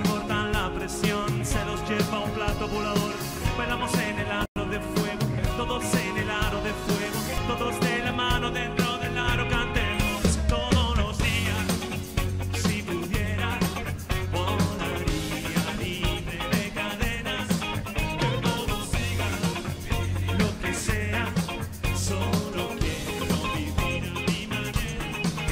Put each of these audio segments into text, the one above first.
soportan la presión, se los lleva un plato volador. Bailamos en el aro de fuego, todos en el aro de fuego, todos de la mano dentro del aro, cantemos todos los días. Si pudiera, volaría libre de cadenas, que todo siga, lo que sea, solo quiero vivir a mi manera.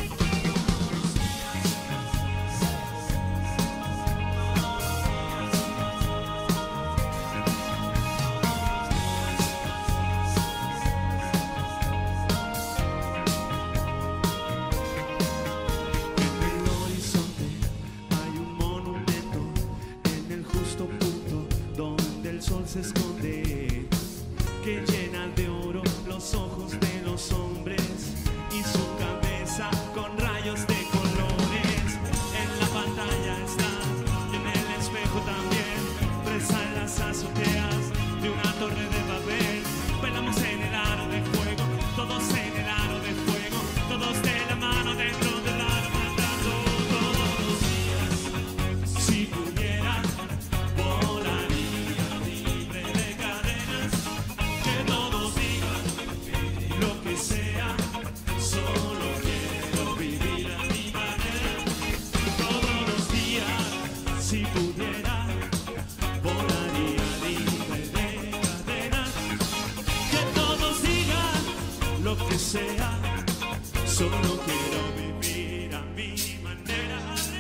En el horizonte hay un monumento, en el justo punto donde el sol se esconde, que llena de oro los ojos de los hombres y su cabeza con rayos de colores. En la pantalla está, y en el espejo también, presa en las azoteas de una torre de Babel. Bailamos en el aro de fuego, todos en el aro de fuego, todos de la mano dentro del aro, cantando todos los días. Si pudiera, volaría libre de cadenas, que todos digan lo que sea, solo quiero vivir a mi manera. Todos los días, si pudiera, volaría libre de cadenas, que todos digan lo que sea, solo quiero vivir a mi manera.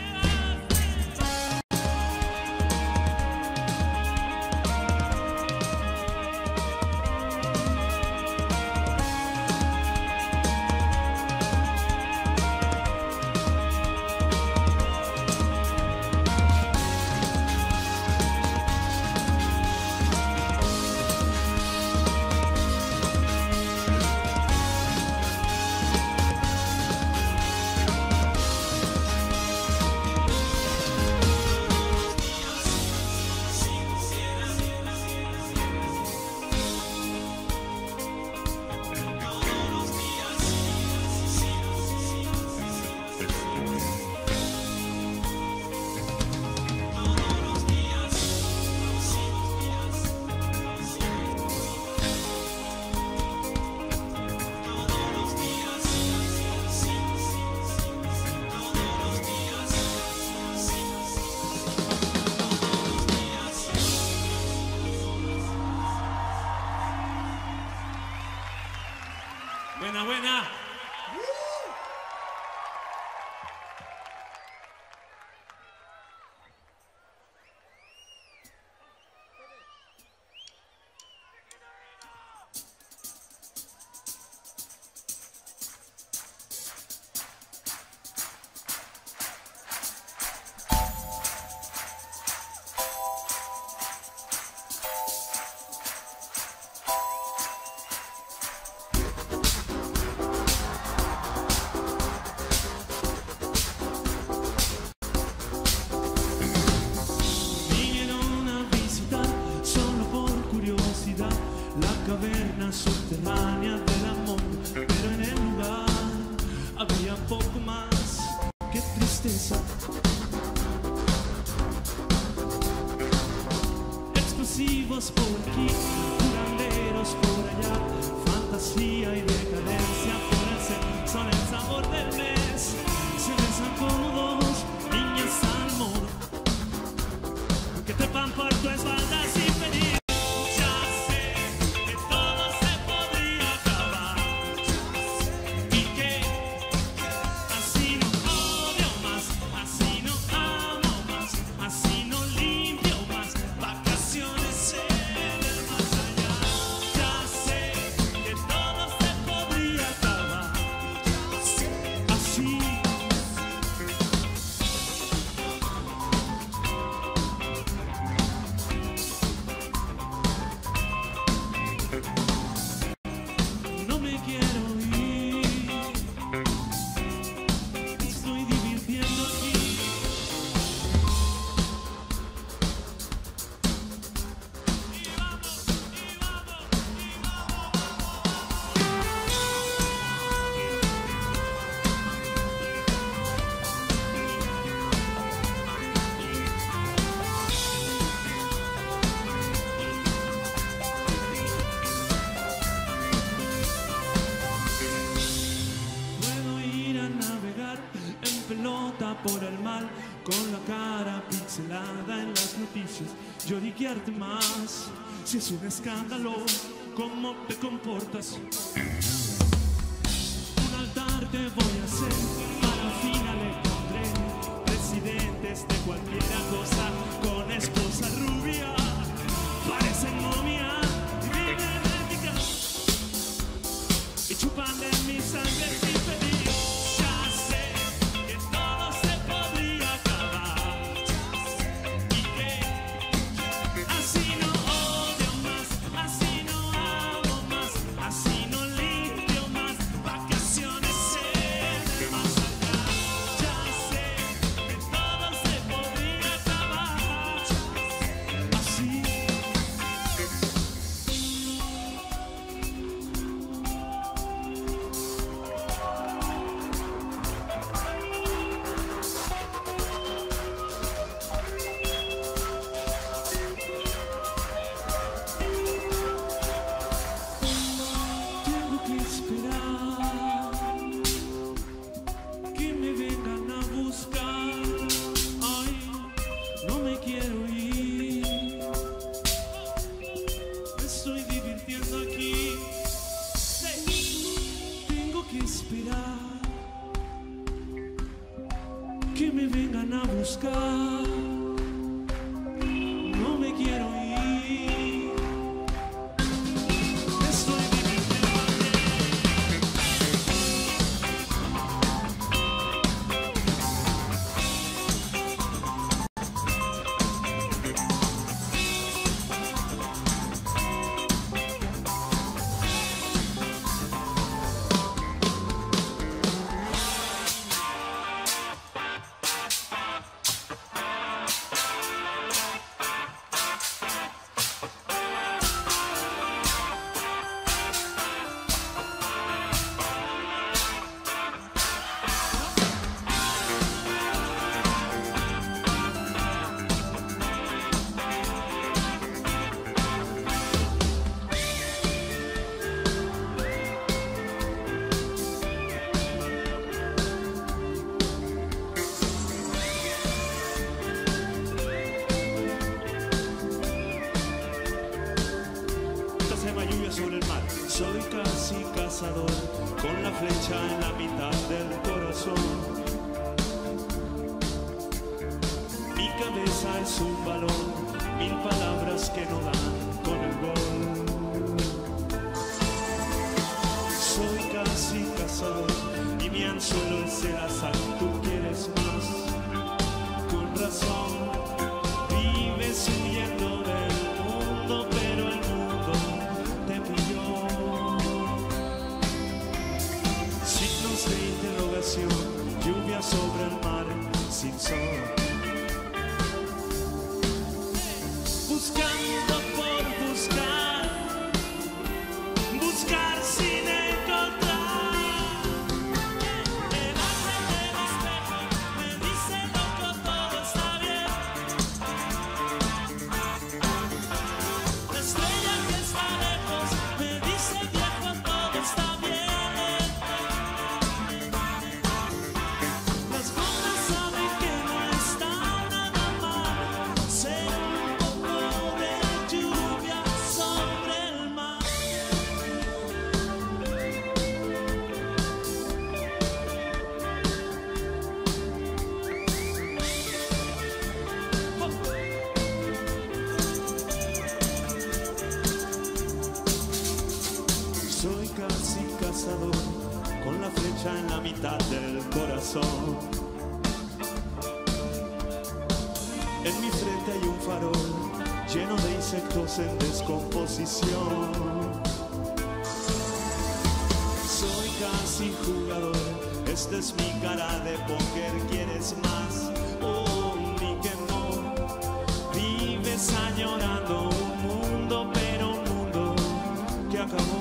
Buena, buena. Vinieron a visitar solo por curiosidad la caverna subterránea del amor, pero en el lugar había poco más que tristeza. Explosivos por aquí, curanderos por allá, fantasía y decadencia por el ser, son el sabor del mes. Se besan como dos niñas al modo, que trepan por tu espalda sin pedir. Ya sé que todo se podría acabar y que así no odio más, así no amo más, así no limpio más, vacaciones en el más allá. Ya sé que todo se podría acabar así. por el mal, con la cara pixelada en las noticias, lloriquearte más. Si es un escándalo, ¿cómo te comportas? Un altar te voy a hacer, para al final encontré presidentes de cualquiera cosa, con esposa rubia, parecen momia y viven éticas y chupan de mi sangre sin pedir. Ya sé que todo se podría acabar y que así no odio más, así no amo más, así no limpio más, vacaciones en el más allá. Ya sé que todo se podría acabar así. Tengo que esperar que me vengan a buscar. Ay, no me quiero ir, me estoy divirtiendo aquí. Tengo que esperar que me vengan a buscar. No me quiero ir, me estoy divirtiendo aquí. Lluvia sobre el mar, soy casi cazador, con la flecha en la mitad del corazón. Mi cabeza es un balón, 1000 palabras que no dan con el gol. Soy casi cazador y mi anzuelo es el azar. Tú quieres más, con razón, vives huyendo del mundo, pero el mundo te pilló. Signos de interrogación, lluvia sobre el mar sin sol. Buscando por buscar, buscar sin encontrar. El ángel del espejo me dice loco, todo está bien. La estrella que está lejos me dice viejo, todo está bien. Las gotas saben que no está nada mal, ser un poco de lluvia sobre el mar. Soy casi cazador, con la flecha en la mitad del corazón. En mi frente hay un farol lleno de insectos en descomposición. Soy casi jugador, esta es mi cara de póker. ¿Quieres más? Oh, mi quemón. Vives añorando un mundo, pero un mundo que acabó.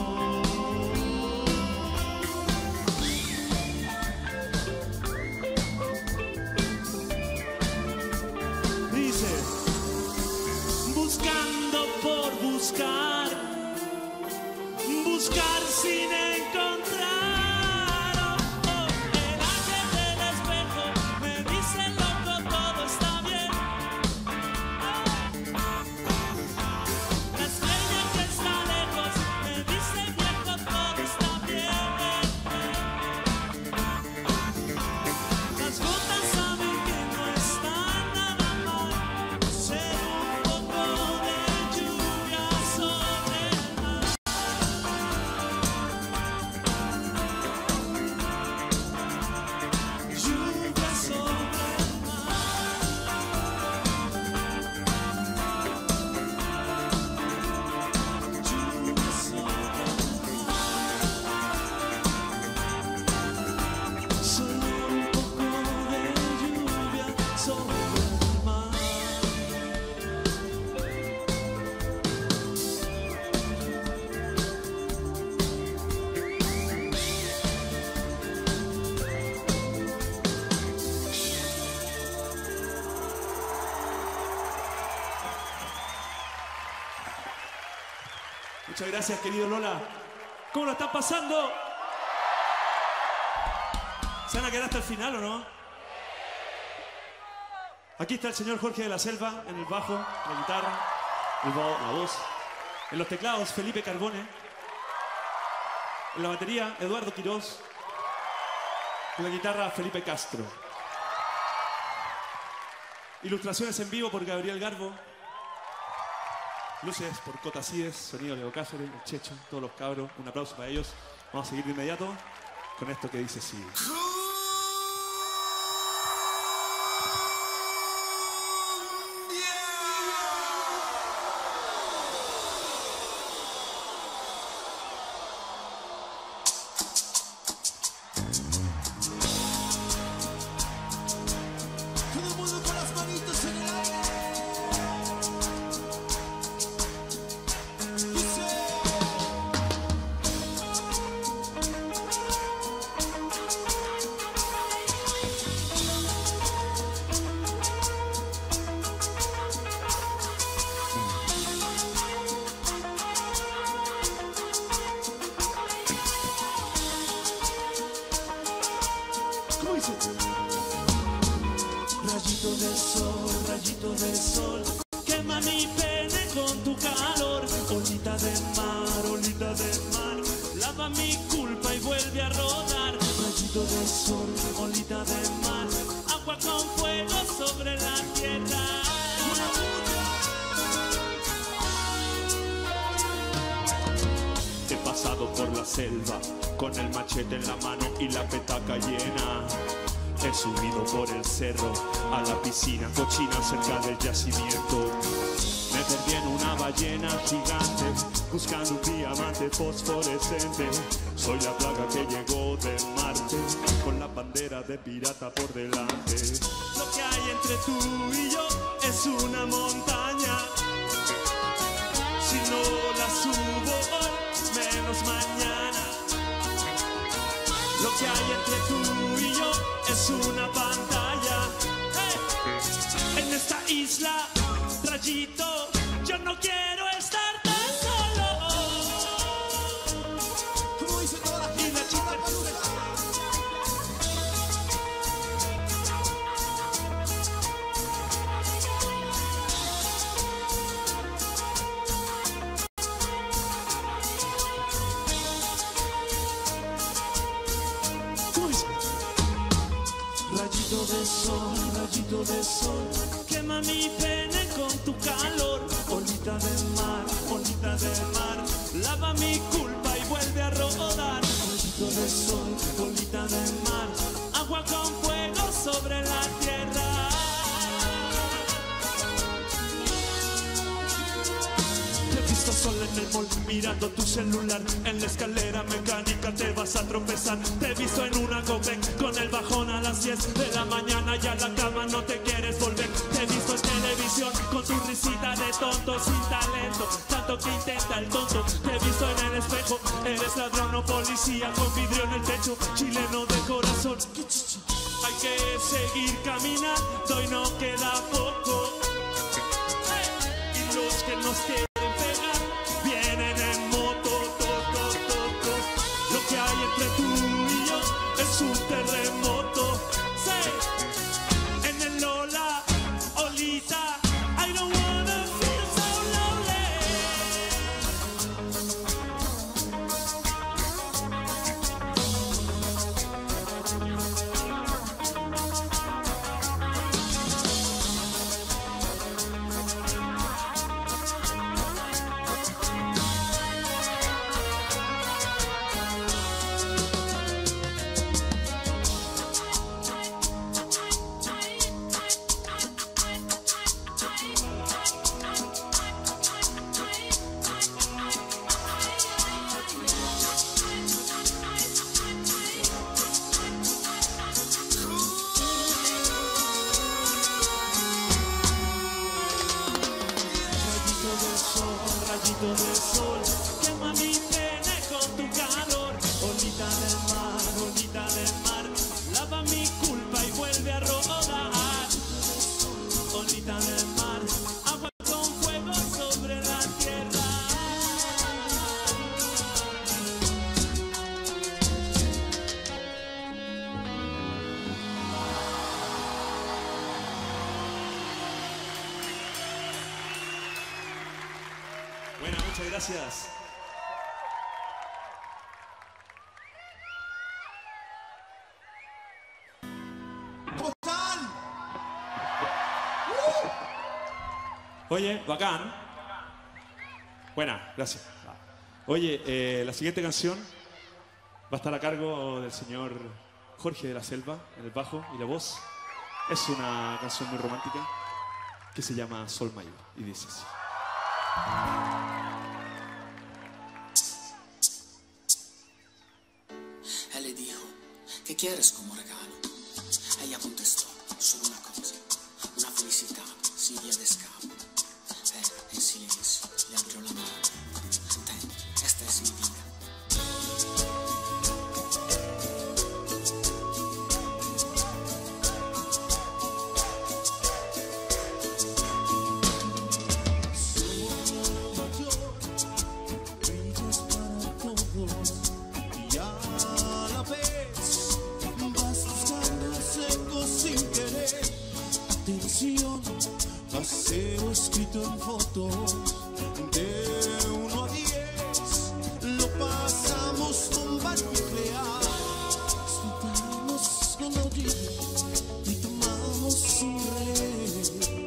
Dice, buscando por buscar, buscar sin encontrar. Oh, oh, el ángel del espejo me Muchas gracias, querido Lola. ¿Cómo lo están pasando? ¿Se van a quedar hasta el final o no? Aquí está el señor Jorge de la Selva en el bajo, la guitarra, la voz. En los teclados, Felipe Carbone. En la batería, Eduardo Quirós. En la guitarra, Felipe Castro. Ilustraciones en vivo por Gabriel Garbo. Luces por Cota Cides, sonido Leo Cáceres, el Checho, todos los cabros. Un aplauso para ellos. Vamos a seguir de inmediato con esto que dice así. Rayito de sol, quema mi pene con tu calor. Olita de mar, lava mi culpa y vuelve a rodar. Rayito de sol, olita de mar, agua con fuego sobre la tierra. He pasado por la selva con el machete en la mano y la petaca llena. He subido por el cerro a la piscina cochina cerca del yacimiento. Me perdí en una ballena gigante buscando un diamante fosforescente. Soy la plaga que llegó de Marte con la bandera de pirata por delante. Lo que hay entre tú y yo es una montaña. Si no la subo hoy, menos mañana. Lo que hay entre tú y yo es una pantalla. En esta isla, Rayito, yo no quiero estar tan solo. Como dice toda la gente, rayito de sol, quema mi pene con tu calor. Olita de mar, lava mi culpa y vuelve a rodar. Rayito de sol, olita de mar, agua con fuego sobre la tierra. Te he visto sola en el mall, mirando tu celular. En la escalera mecánica te vas a tropezar. Te he visto en una Gopec con el bajón a las 10 de la mañana. Ya a la cama no te quieres volver. Te he visto en televisión con tu risita de tonto sin talento. Tanto que intenta el tonto. Te he visto en el espejo. Eres ladrón o policía con vidrio en el pecho. Chileno de corazón. Hay que seguir caminando y no queda poco. Y los que nos quieren pegar vienen en moto, toco. Lo que hay entre tú y yo es un terremoto. Sí. En el Lola, Olita, I don't wanna feel so lonely. Rayito de sol, quema mi pene con tu calor. Olita de mar, lava mi culpa y vuelve a rodar. Olita de mar, agua con fuego sobre la tierra. Bueno, muchas gracias. ¿Cómo están? Oye, bacán. Buena, gracias. Oye, la siguiente canción va a estar a cargo del señor Jorge de la Selva en el bajo y la voz. Es una canción muy romántica que se llama Sol Mayor y dice así. Él le dijo, ¿qué quieres como regalo? Ella contestó, solo una cosa, una felicidad sin vía de escape. Él, en silencio, le abrió la mano. Ten, esta es mi vida. Paseo escrito en fotos de 1 a 10, lo pasamos bomba nuclear. Disfrutamos con la orilla y tomamos un rey.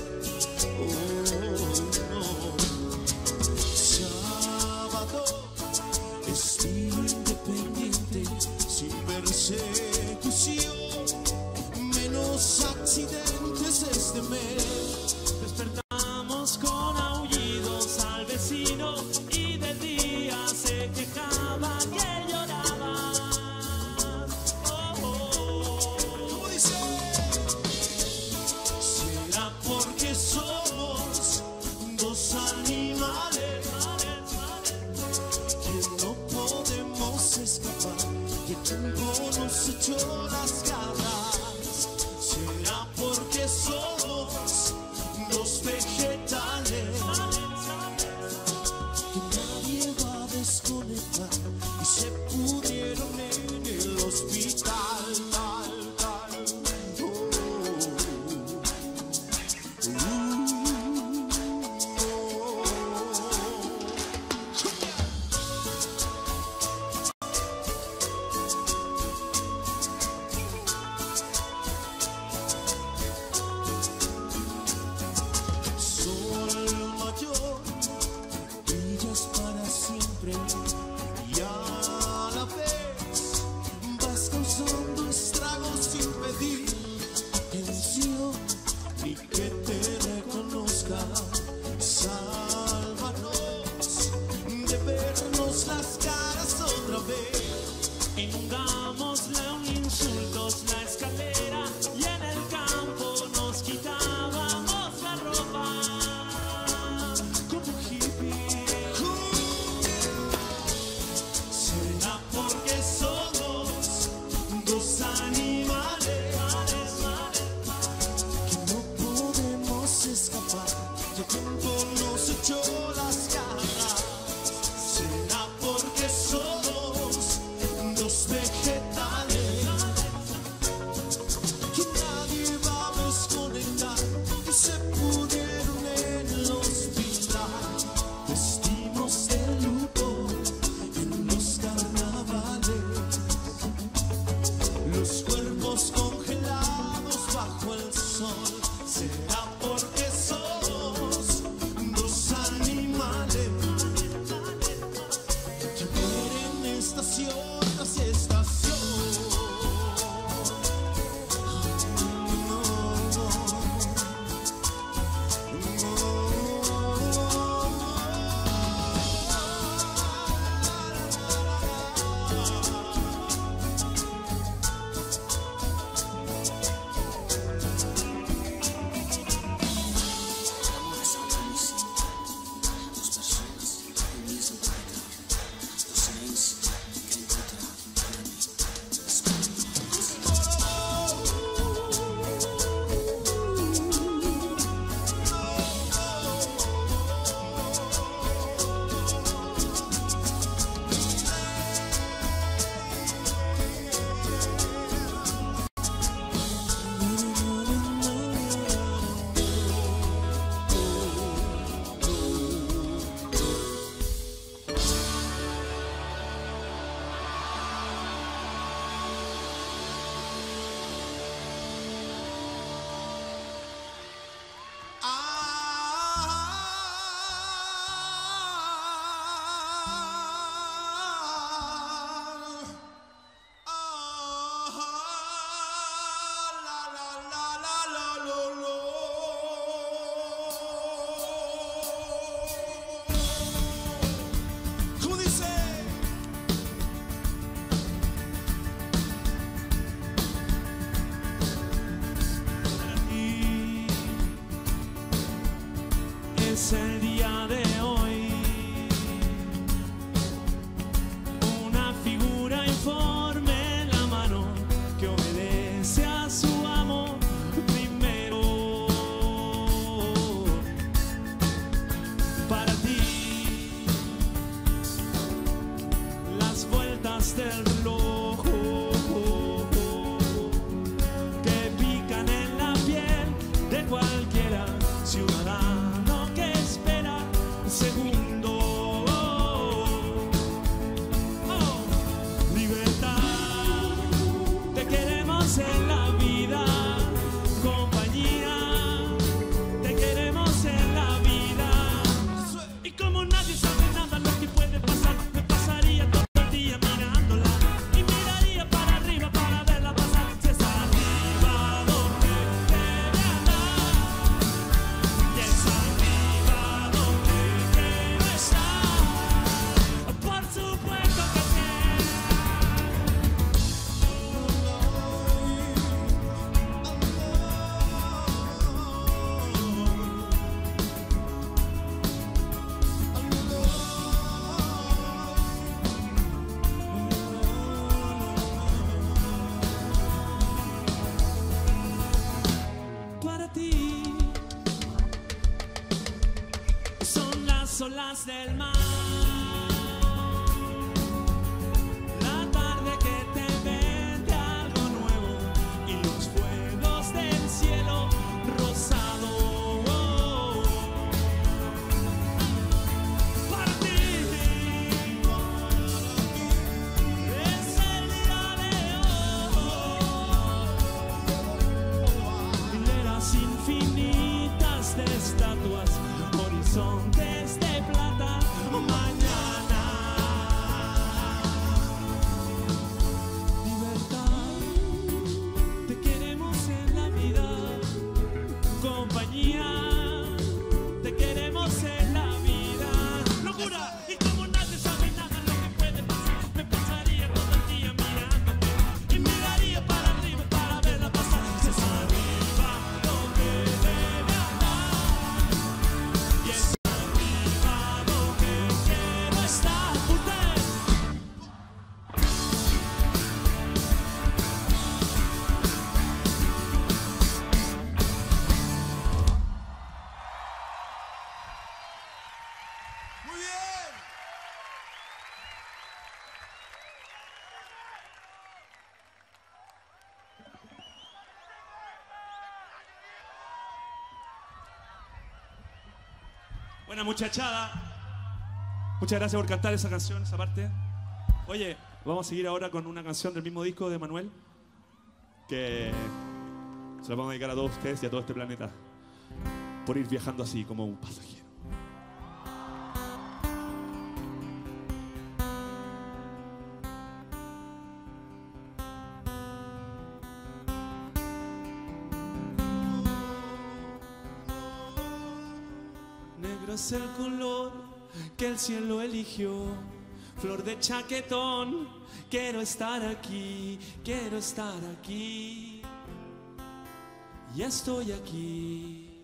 Oh, no. Sábado, estilo independiente, sin persecución, menos accidentes este mes. Despertamos con aullidos al vecino y del día se quejaba que lloraba. ¿Cómo dice? ¿Será porque somos dos animales que no podemos escapar y el tiempo nos echó las garras? ¿Será porque somos dos vegetales es el día de hoy. Una figura informe en la mano que obedece a su amo primero. Para ti, las vueltas del reloj que pican en la piel de cualquiera ciudadano que espera un segundo. Libertad, te queremos en la vida. Compañía, te queremos en la vida. Y como nadie sabe nada lo que puede pasar, me pasaría todo el día mirándola y miraría para arriba para verla pasar. Si es arriba donde debe andar, y es arriba donde quiero estar. Por supuesto que sí. Para ti son las olas del mar, la tarde que te vende algo nuevo y los fuegos del cielo rosado. Para ti es el día de hoy. Hileras infinitas de estatuas, horizontes de plata, mañana. Libertad, te queremos en la vida. Compañía, te queremos en la vida. Locura, y como nadie sabe nada lo que puede pasar, me pasaría todo el día mirándote y miraría para arriba para verla pasar. Si es arriba donde debe andar, y es arriba donde quiero estar. Usted. Muy bien. Buena muchachada. Muchas gracias por cantar esa canción, esa parte. Oye, vamos a seguir ahora con una canción del mismo disco de Manuel, que se la vamos a dedicar a todos ustedes y a todo este planeta por ir viajando así como un pasajero. Negro es el color que el cielo eligió, flor de chaquetón. Quiero estar aquí, quiero estar aquí. Y estoy aquí.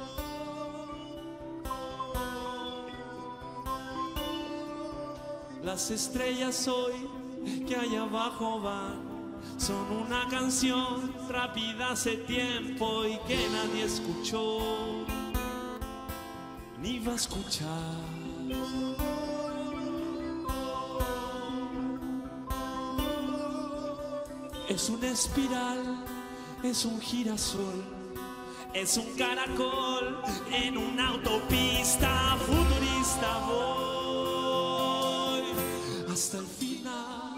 Las estrellas hoy que allá abajo van son una canción rápida hace tiempo y que nadie escuchó ni va a escuchar. Es una espiral, es un girasol, es un caracol en una autopista futurista. Voy hasta el final.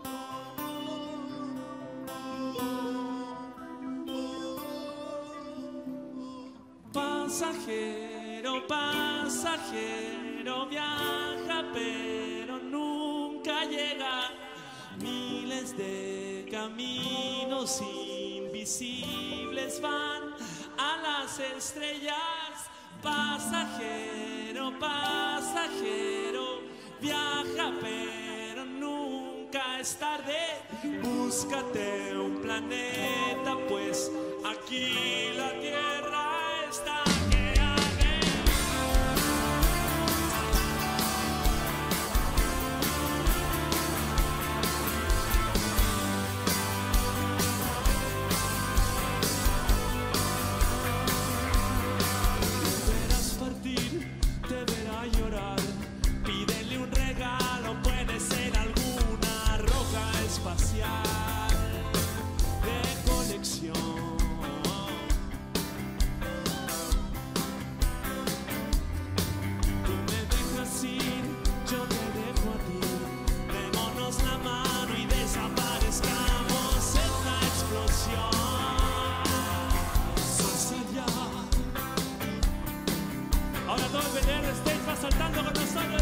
Pasajero, pasajero, viaja pero nunca llega. Miles de caminos invisibles van a las estrellas. Pasajero, pasajero, viaja pero nunca es tarde. Búscate un planeta, pues aquí la Tierra está que arde. Ahora todo el BTR Stage va saltando con nosotros.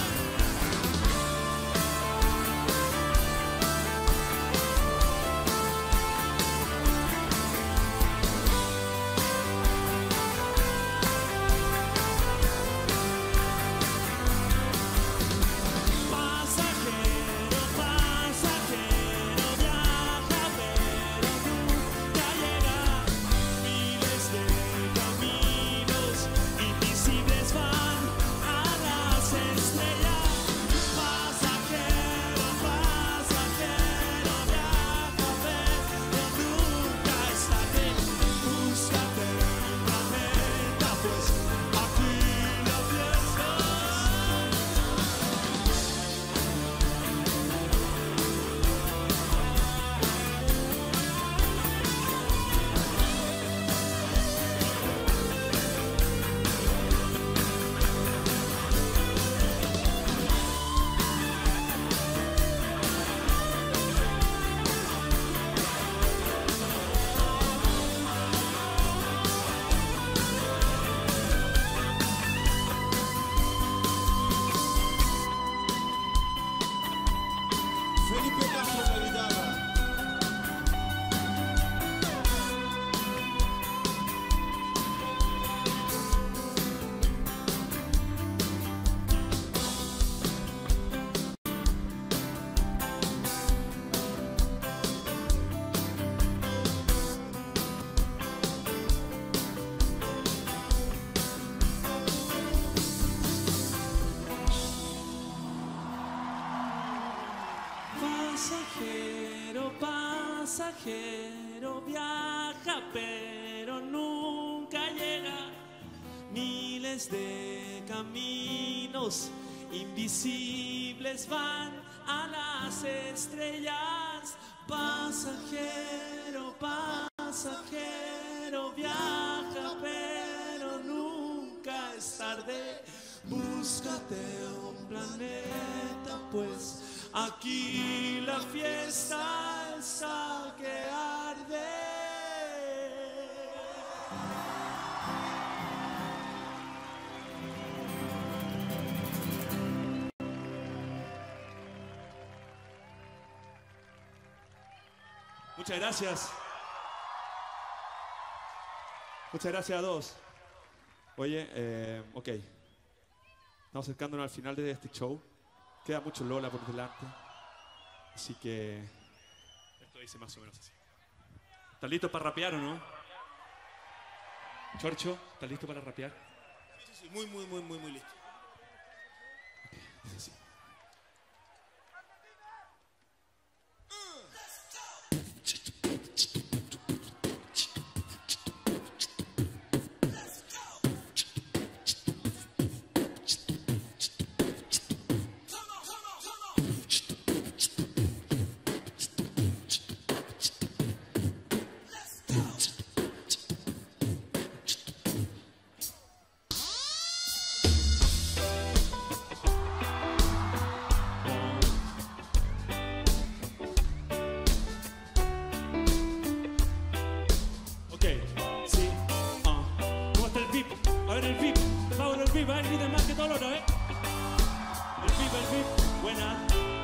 Pasajero viaja pero nunca llega, miles de caminos invisibles van a las estrellas. Pasajero, pasajero viaja pero nunca es tarde, búscate un planeta pues aquí la fiesta es al que arde. Muchas gracias. Muchas gracias a todos. Oye, ok. Estamos acercándonos al final de este show. Queda mucho Lola por delante. Así que esto dice más o menos así. ¿Estás listo para rapear o no? Chorcho, ¿estás listo para rapear? Sí, muy listo. Okay, dice así. Va el beat más que todo lo otro, ¿eh? El beat, buena.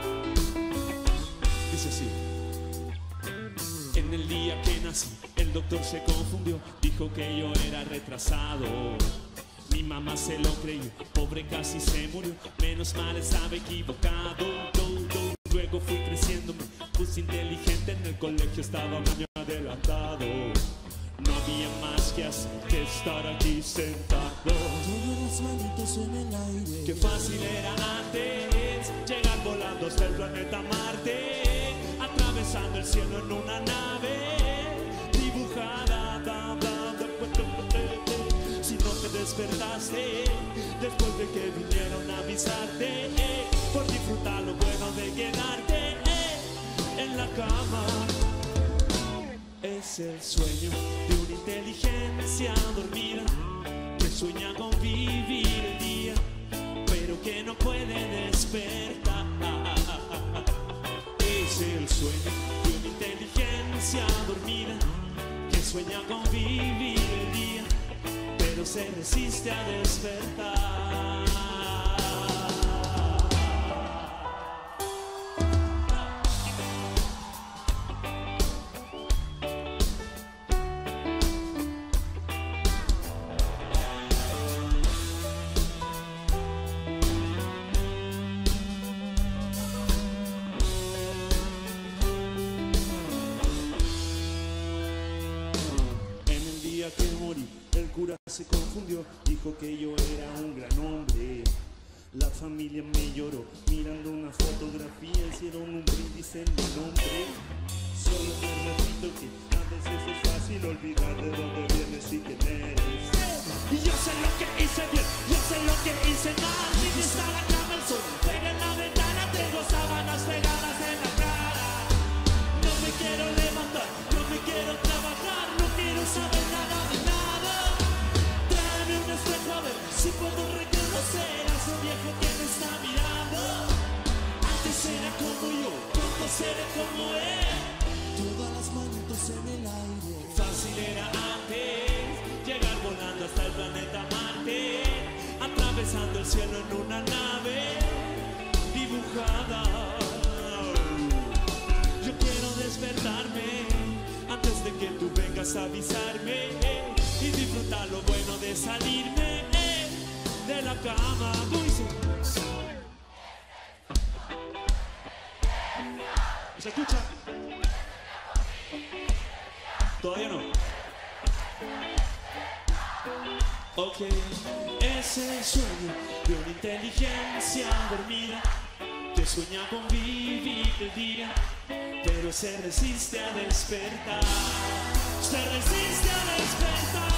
Dice así. En el día que nací, el doctor se confundió, dijo que yo era retrasado. Mi mamá se lo creyó, pobre casi se murió, menos mal estaba equivocado. Luego fui creciendo, me puse inteligente, en el colegio estaba un año adelantado. No había más que hacer que estar aquí sentado. Todos los manitos en el aire. Qué fácil era antes llegar volando hasta el planeta Marte, atravesando el cielo en una nave dibujada. Si no te despertaste después de que vinieron a avisarte, por disfrutar lo bueno de quedarte en la cama. Es el sueño de una inteligencia dormida que sueña con vivir el día, pero que no puede despertar. Es el sueño de una inteligencia dormida que sueña con vivir el día, pero pero se resiste a despertar. Que morí, el cura se confundió, dijo que yo era un gran hombre. La familia me lloró, mirando una fotografía hicieron un brindis en mi nombre. Solo te repito que a veces es fácil olvidar de dónde vienes y quién eres. Y yo sé lo que hice bien, yo sé lo que hice mal. Mi está la cama, el sol pega en la ventana, tengo sábanas pegadas en la cara. No me quiero levantar, no me quiero trabajar, no quiero saber nada de nada. Tráeme un espejo a ver si puedo reconocer a ese viejo que me está mirando. Antes era como yo, pronto seré como él. Todas las manitos en el aire. Fácil era antes llegar volando hasta el planeta Marte, atravesando el cielo en una nave dibujada. Yo quiero despertarme antes de que tú vengas a avisarme y disfrutar lo bueno de salirme de la cama. ¿Se escucha? ¿Todavía no? Ok, es el sueño de una inteligencia dormida que sueña con vivir el día, pero se resiste a despertar. Se resiste a despertar.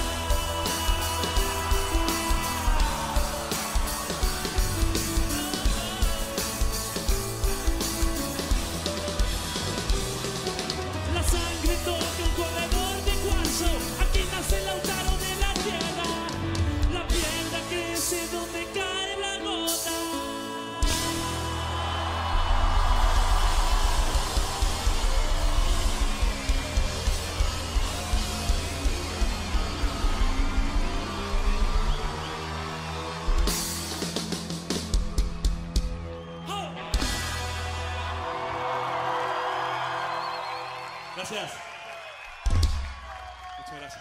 La sangre toca un corredor de cuarzo, aquí nace el Lautaro de la tierra. La piedra crece donde cae la gota. Gracias. Muchas gracias.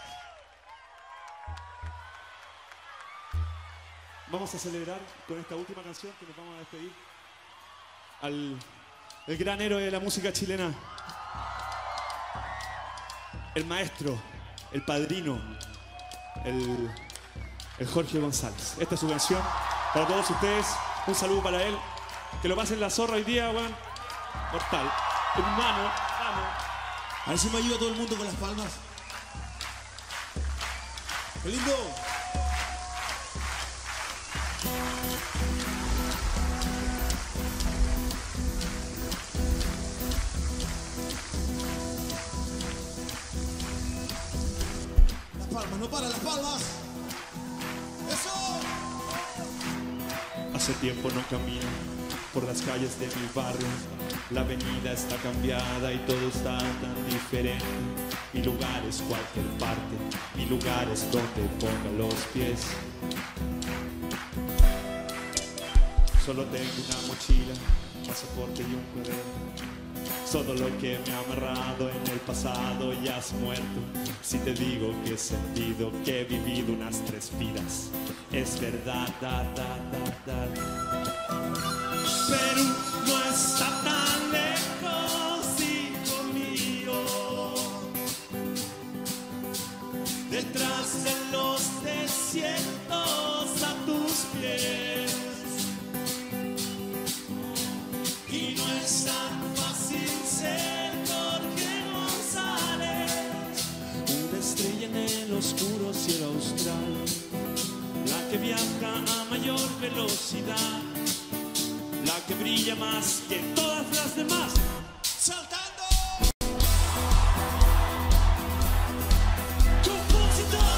Vamos a celebrar con esta última canción que nos vamos a despedir el gran héroe de la música chilena, el maestro, el padrino, el Jorge González. Esta es su canción para todos ustedes. Un saludo para él. Que lo pasen la zorra hoy día, weón. Mortal. Hermano, vamos. A ver si me ayuda todo el mundo con las palmas. ¡Qué lindo! Las palmas, no para las palmas. ¡Eso! Hace tiempo no camino por las calles de mi barrio. La avenida está cambiada y todo está tan diferente. Mi lugar es cualquier parte, mi lugar es donde ponga los pies. Solo tengo una mochila, pasaporte y un cuaderno. Todo lo que me ha amarrado en el pasado ya has muerto. Si te digo que he sentido que he vivido unas 3 vidas, es verdad, Perú no está tan lejos, hijo mío. Detrás de los desiertos a tus pies. Y no es tan fácil ser Jorge González, una estrella en el oscuro cielo austral, la que viaja a mayor velocidad, la que brilla más que todas las demás. ¡Saltando! Compositor,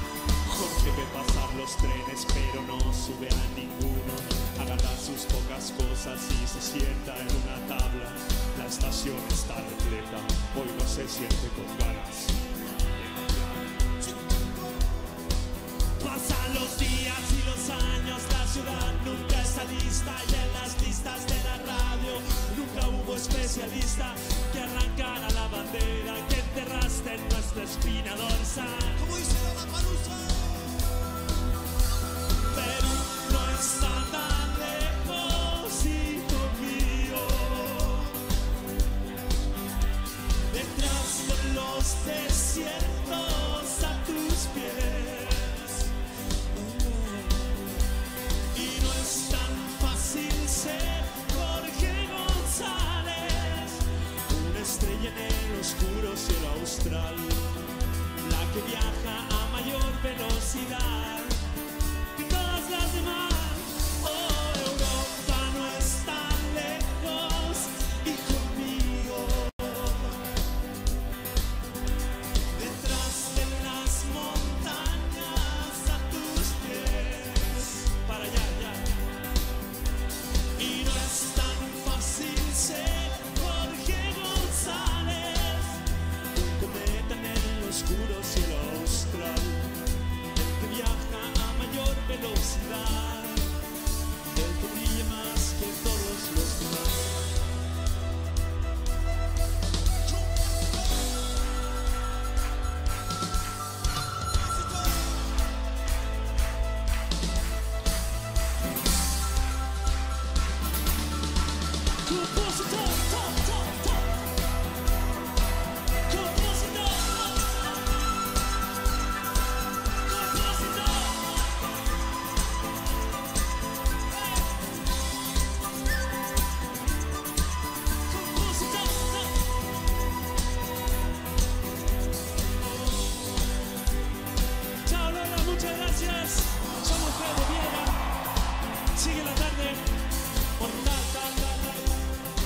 Jorge ve pasar los trenes, pero no sube a ninguno. Agarra sus pocas desierta en una tabla, la estación está repleta, hoy no se siente con ganas. Pasan los días y los años, la ciudad nunca está lista y en las listas de la radio nunca hubo especialista que arrancara la bandera que enterraste en nuestra espina dorsal. Como dice la Maparusa. Perú no está tan lejos, hijo mío, detrás de los desiertos a tus pies. Y no es tan fácil ser Jorge González, una estrella en el oscuro cielo austral, la que viaja a mayor velocidad que todas las demás. Oh, Europa no es tan lejos, hijo mío, detrás de las montañas a tus pies, para allá, ya. Y no es tan fácil ser Jorge González, un cometa en el oscuro cielo austral, el que viaja a mayor velocidad, el que brilla más que todos los demás. Compositor, top, top, top. Compositor. Compositor. Compositor. Chao Lola, muchas gracias. Somos Pedro Viera. Sigue la tarde. Por tal.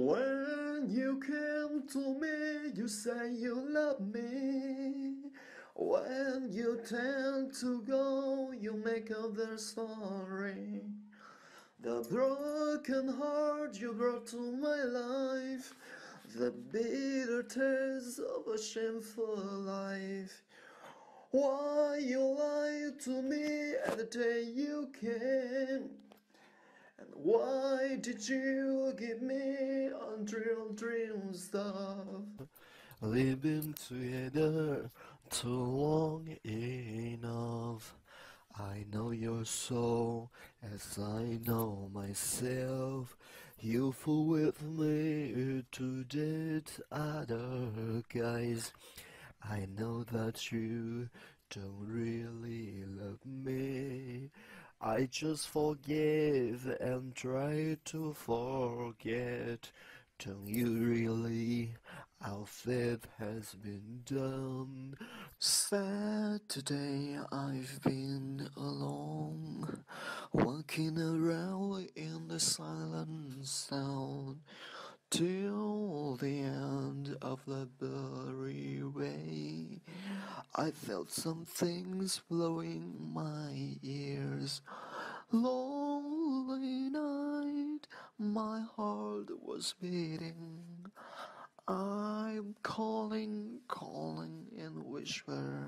When you came to me, you say you love me. When you tend to go, you make others sorry. The broken heart you brought to my life, the bitter taste of a shameful life. Why you lied to me at the day you came? And why did you give me unreal dreams of living together too long enough? I know your soul as I know myself. You fool with me to date other guys. I know that you don't really love me. I just forgive and try to forget. Don't you really? Our faith has been done. Saturday I've been alone, walking around in the silent sound, till the end of the blurry way. I felt some things blowing my ears. Lonely night, my heart was beating. I'm calling in whisper.